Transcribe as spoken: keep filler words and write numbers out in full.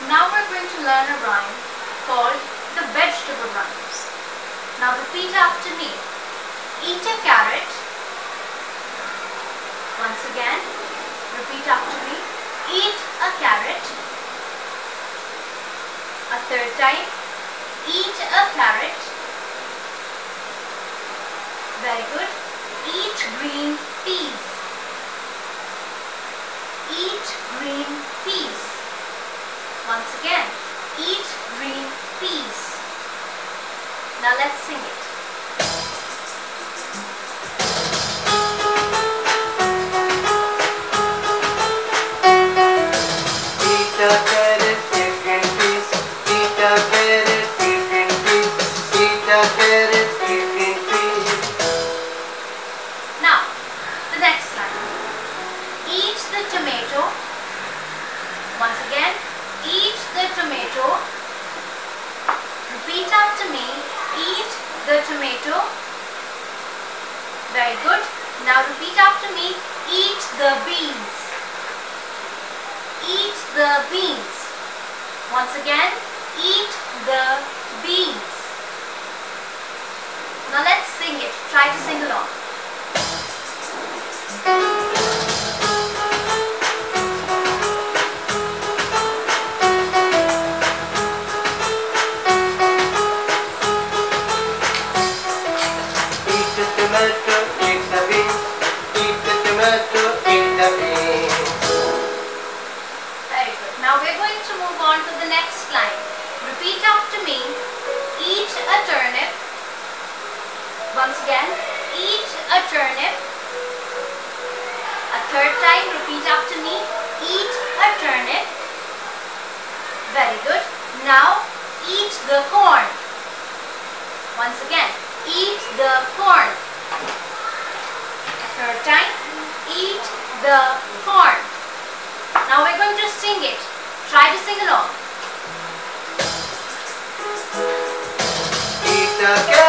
Now we're going to learn a rhyme called the vegetable rhymes. Now repeat after me. Eat a carrot. Once again, repeat after me. Eat a carrot. A third time. Eat a carrot. Very good. Eat green peas. Eat green peas. Once again, eat green peas. Now let's sing it. Eat a carrot, eat green peas. Eat a carrot, eat green peas. Eat a carrot, eat green peas. Now, the next line. Eat the tomato. Once again, eat the tomato. Repeat after me. Eat the tomato. Very good. Now repeat after me. Eat the beans. Eat the beans. Once again, eat the beans. Now let's sing it. Try to sing along. Tomato, eat the beans. Eat the tomato, eat the beans. Very good. Now we're going to move on to the next line. Repeat after me. Eat a turnip. Once again, eat a turnip. A third time, repeat after me. Eat a turnip. Very good. Now, eat the corn. Once again, eat the corn. Third time, eat the corn. Now we're going to sing it. Try to sing along. Eat a carrot.